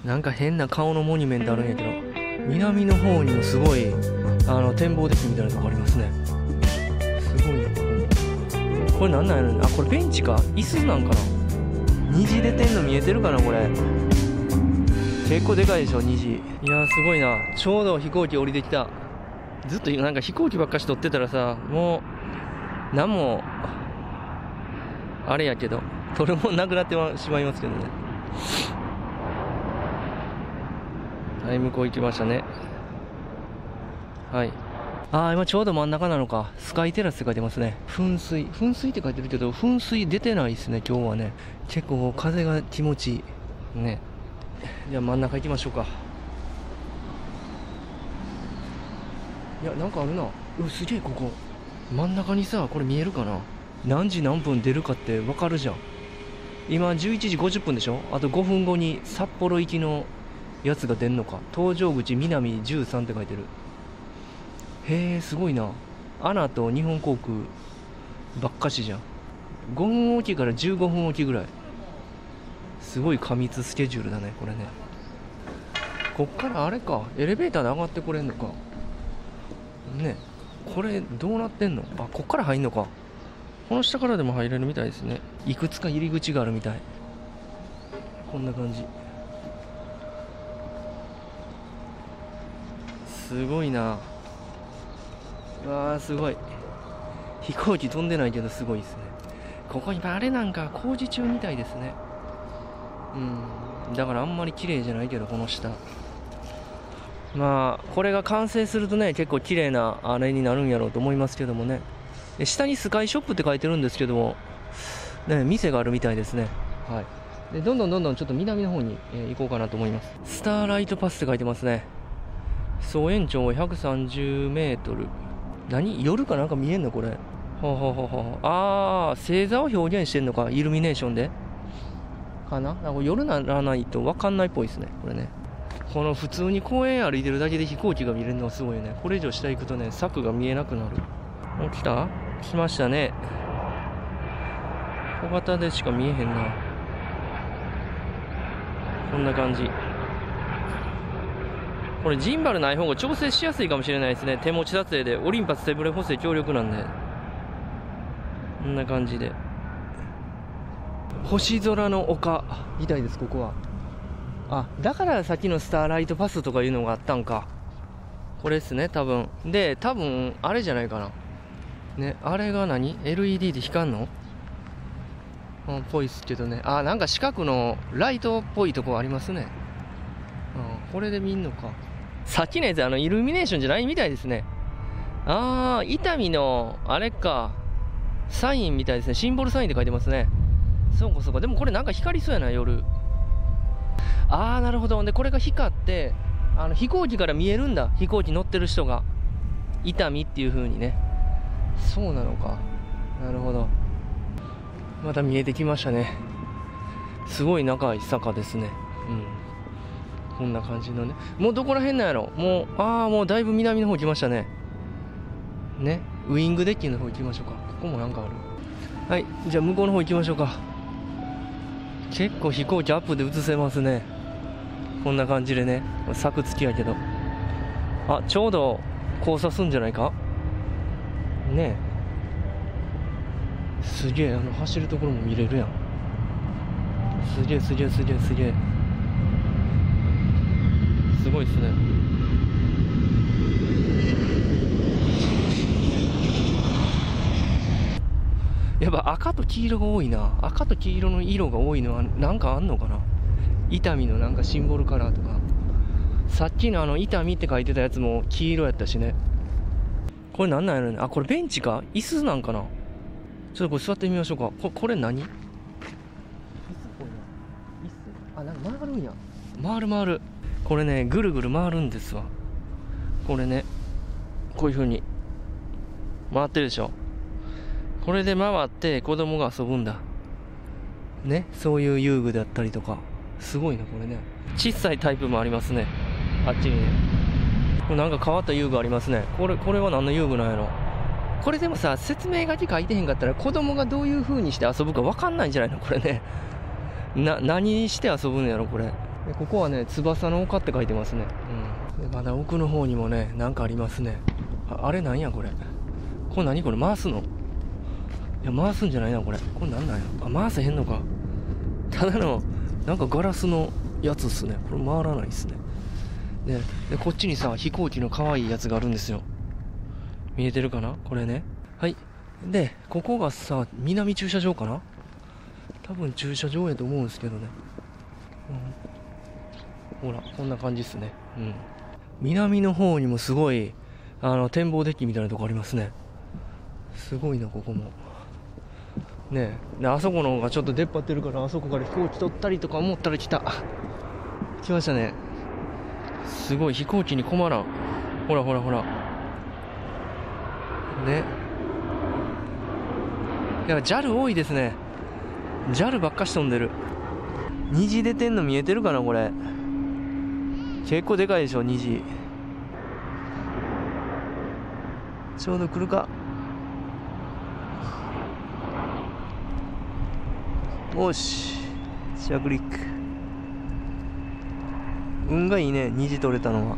なんか変な顔のモニュメントあるんやけど、南の方にもすごい展望デッキみたいなとこありますね。すごいな。これなんなんやろね。あ、これベンチか椅子なんかな。虹出てんの見えてるかな。これ結構でかいでしょ、虹。いやーすごいな。ちょうど飛行機降りてきた。ずっとなんか飛行機ばっかし撮ってたらさ、もう何もあれやけど撮るもんなくなってしまいますけどね。はい、向こう行きましたね。はい。ああ、今ちょうど真ん中なのか。スカイテラスって書いてますね。噴水って書いてるけど、噴水出てないですね、今日はね。結構風が気持ちいいね。じゃあ真ん中行きましょうか。いや、なんかあるな。すげえ、ここ真ん中にさ、これ見えるかな。何時何分出るかってわかるじゃん。今11時50分でしょ。あと5分後に札幌行きのやつが出んのか。搭乗口南13って書いてる。へえ、すごいな。アナと日本航空ばっかしじゃん。5分おきから15分おきぐらい。すごい過密スケジュールだね、これね。こっからあれか、エレベーターで上がってこれんのかね。これどうなってんの。あ、こっから入んのか。この下からでも入れるみたいですね。いくつか入り口があるみたい。こんな感じ。すごいな。わあ、すごい。飛行機飛んでないけどすごいですね。ここ今あれなんか工事中みたいですね。だからあんまり綺麗じゃないけど、この下。まあこれが完成するとね、結構綺麗なあれになるんやろうと思いますけどもね。下にスカイショップって書いてるんですけどもね、店があるみたいですね。はい。でどんどんちょっと南の方に、行こうかなと思います。スターライトパスって書いてますね。総延長130メートル。何、夜かなんか見えんのこれ。ああ、星座を表現してんのか、イルミネーションでかな。なんか夜ならないと分かんないっぽいですね、これね。この普通に公園歩いてるだけで飛行機が見れるのはすごいよね。これ以上下行くとね、柵が見えなくなる。来ましたね。小型でしか見えへんな。こんな感じ。これジンバルない方が調整しやすいかもしれないですね。手持ち撮影でオリンパス手ブレ補正強力なんで。こんな感じで星空の丘みたいです、ここは。あ、だからさっきのスターライトパスとかいうのがあったんか。これですね、多分。で、多分あれじゃないかなね。あれが何 LED で光んのぽいっすけどね。あ、なんか四角のライトっぽいとこありますね。これで見んのか。さっきのやつイルミネーションじゃないみたいですね。あー、伊丹のあれか、サインみたいですね。シンボルサインって書いてますね。そうかそうか。でもこれなんか光りそうやな、夜。あー、なるほど。でこれが光って飛行機から見えるんだ。飛行機乗ってる人が伊丹っていう風にね。そうなのか。なるほど。また見えてきましたね。すごい長い坂ですね。こんな感じのね。もうどこら辺なんやろ。もうだいぶ南の方来ましたね。ね、ウイングデッキの方行きましょうか。ここもなんかある。はい、じゃあ向こうの方行きましょうか。結構飛行機アップで映せますね。こんな感じでね。柵付きやけど。あ、ちょうど交差すんじゃないかね。すげえ、走るところも見れるやん。すげえ。すごいですね。やっぱ赤と黄色が多いな。赤と黄色の色が多いのはなんかあんのかな。伊丹のなんかシンボルカラーとか。さっきの伊丹って書いてたやつも黄色やったしね。これなんなんやろね。あ、これベンチか椅子なんかな。ちょっとこれ座ってみましょうか。これ何？椅子っぽいな。椅子？あ、なんか回るんや。回る。これね、ぐるぐる回るんですわ。これね、こういう風に回ってるでしょ。これで回って子供が遊ぶんだね。そういう遊具だったりとか。すごいな、これね。小さいタイプもありますね。あっちにね。これなんか変わった遊具ありますね。これは何の遊具なんやろ。これでもさ、説明書き書いてへんかったら子供がどういう風にして遊ぶか分かんないんじゃないのこれね。何して遊ぶんやろこれ。 でここはね翼の丘って書いてますね。でまだ奥の方にもねなんかありますね。あれなんやこれ。これ何これ、回すの？いや回すんじゃないなこれ。これなんなんや。あ、回せへんのか。ただのなんかガラスのやつっすね。これ回らないっすね。でこっちにさ飛行機の可愛いやつがあるんですよ。見えてるかなこれね。はい。でここがさ南駐車場かな。多分駐車場やと思うんですけどね。ほらこんな感じっすね。南の方にもすごい展望デッキみたいなとこありますね。すごいなここもね。であそこの方がちょっと出っ張ってるから、あそこから飛行機取ったりとか思ったら来ましたね。すごい飛行機に困らん。ほらほらほらね。いや JAL 多いですね。 JAL ばっかし飛んでる。虹出てんの見えてるかなこれ。結構でかいでしょ虹。ちょうど来るか。よし着陸。運がいいね虹取れたのは。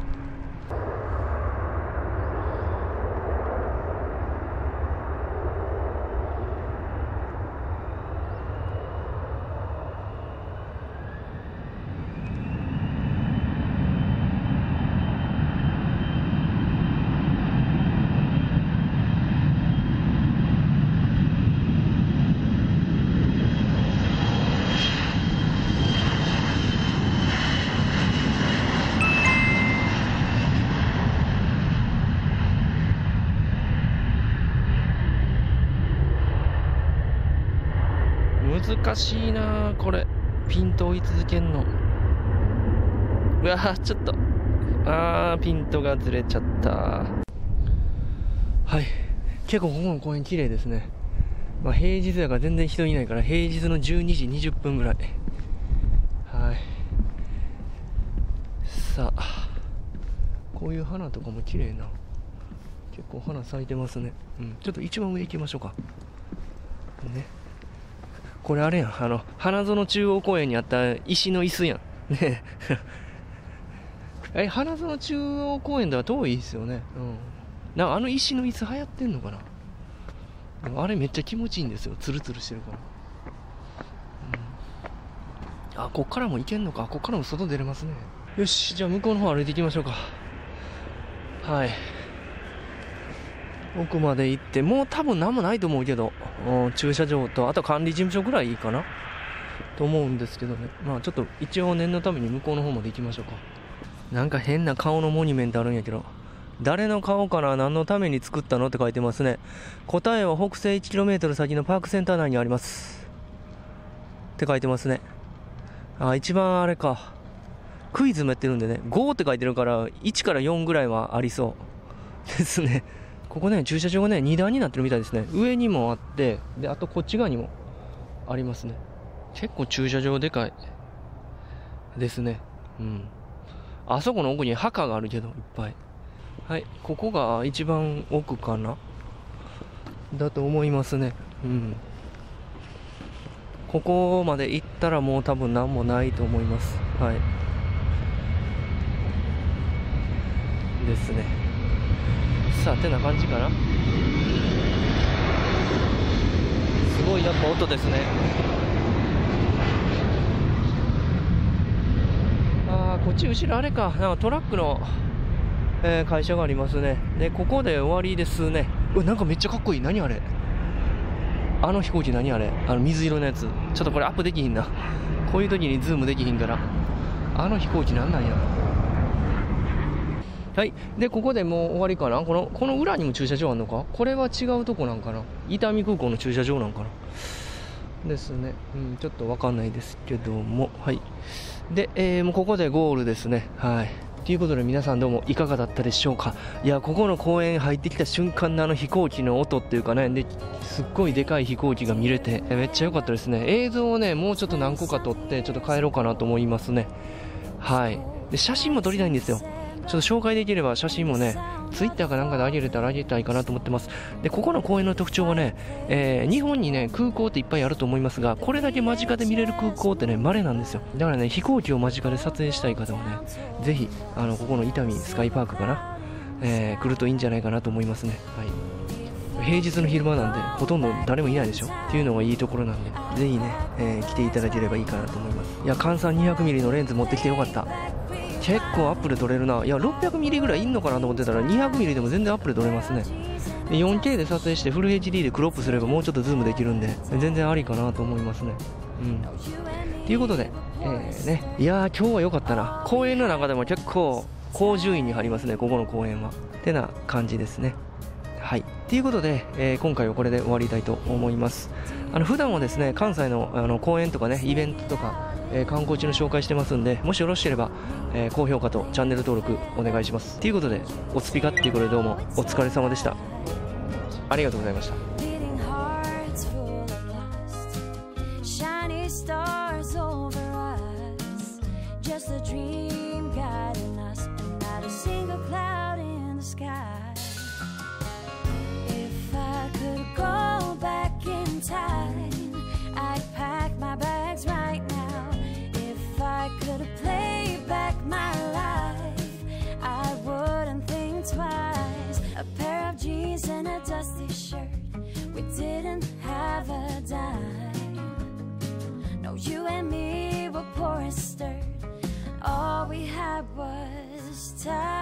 難しいなこれピント追い続けんの。うわーちょっとピントがずれちゃった。はい、結構ここの公園綺麗ですね。平日だから全然人いないから、平日の12時20分ぐらい。はい、さあこういう花とかも綺麗な、結構花咲いてますね。ちょっと一番上行きましょうかね。これあれやん、花園中央公園にあった石の椅子やんね。花園中央公園では遠いですよね。なんか石の椅子流行ってんのかな。あれめっちゃ気持ちいいんですよ、ツルツルしてるから。こっからも行けんのか。こっからも外出れますね。よし、じゃあ向こうの方歩いていきましょうか。はい、奥まで行って、もう多分何もないと思うけど、駐車場とあと管理事務所ぐらいいいかなと思うんですけどね。ちょっと一応念のために向こうの方まで行きましょうか。なんか変な顔のモニュメントあるんやけど、誰の顔かな、何のために作ったのって書いてますね。答えは北西 1km 先のパークセンター内にありますって書いてますね。一番あれか、クイズもやってるんでね、5って書いてるから1から4ぐらいはありそうですね。ここね駐車場がね2段になってるみたいですね。上にもあって、であとこっち側にもありますね。結構駐車場でかいですね。あそこの奥に墓があるけどいっぱい。はい、ここが一番奥かなだと思いますね。ここまで行ったらもう多分何もないと思います。はいですね。さあてな感じかな。すごいやっぱ音ですね。こっち後ろあれか、なんかトラックの、会社がありますね。でここで終わりですね。なんかめっちゃかっこいい。何あれ、飛行機何あれ、水色のやつ。ちょっとこれアップできひんな、こういう時にズームできひんから。飛行機なんなんや。はい、でここでもう終わりかな。この裏にも駐車場あるのか。これは違うとこなんかな。伊丹空港の駐車場なんかなですね。ちょっと分かんないですけども。はい、で、もうここでゴールですね。はいということで皆さんどうもいかがだったでしょうか。いやここの公園入ってきた瞬間の飛行機の音っていうかね、ですっごいでかい飛行機が見れて、めっちゃ良かったですね。映像をねもうちょっと何個か撮ってちょっと帰ろうかなと思いますね。はい、で写真も撮りたいんですよ。ちょっと紹介できれば写真もねツイッターかなんかで上げれたら上げたいかなと思ってます。で、ここの公園の特徴はね、日本にね、空港っていっぱいあると思いますが、これだけ間近で見れる空港ってね、稀なんですよ。だからね、飛行機を間近で撮影したい方はね、ぜひ、ここの伊丹スカイパークかな、来るといいんじゃないかなと思いますね。はい。平日の昼間なんでほとんど誰もいないでしょっていうのがいいところなんで、ぜひね、来ていただければいいかなと思います。いや、換算 200mm のレンズ持ってきてよかった。結構アップで撮れるな。いや、600mm ぐらいいんのかなと思ってたら 200mm でも全然アップで撮れますね。で 4K で撮影してフル HD でクロップすればもうちょっとズームできるんで全然ありかなと思いますね。ということで、いやー今日は良かったな。公園の中でも結構高順位に入りますね、ここの公園は。ってな感じですね。はい。ということで、今回はこれで終わりたいと思います。普段はですね、関西の、公園とかね、イベントとか、観光地の紹介してますんで、もしよろしければ、高評価とチャンネル登録お願いします。ということで、おつぴかっていうことでどうもお疲れ様でした。ありがとうございました。 A pair of jeans and a dusty shirt. We didn't have a dime. No, you and me were poor and stirred. All we had was time.